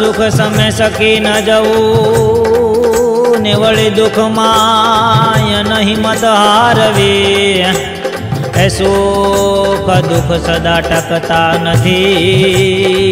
सुख समय सकी न जऊ ने वળી दुख माय नहीं मत हारवी। सुख दुख सदा टकता नहीं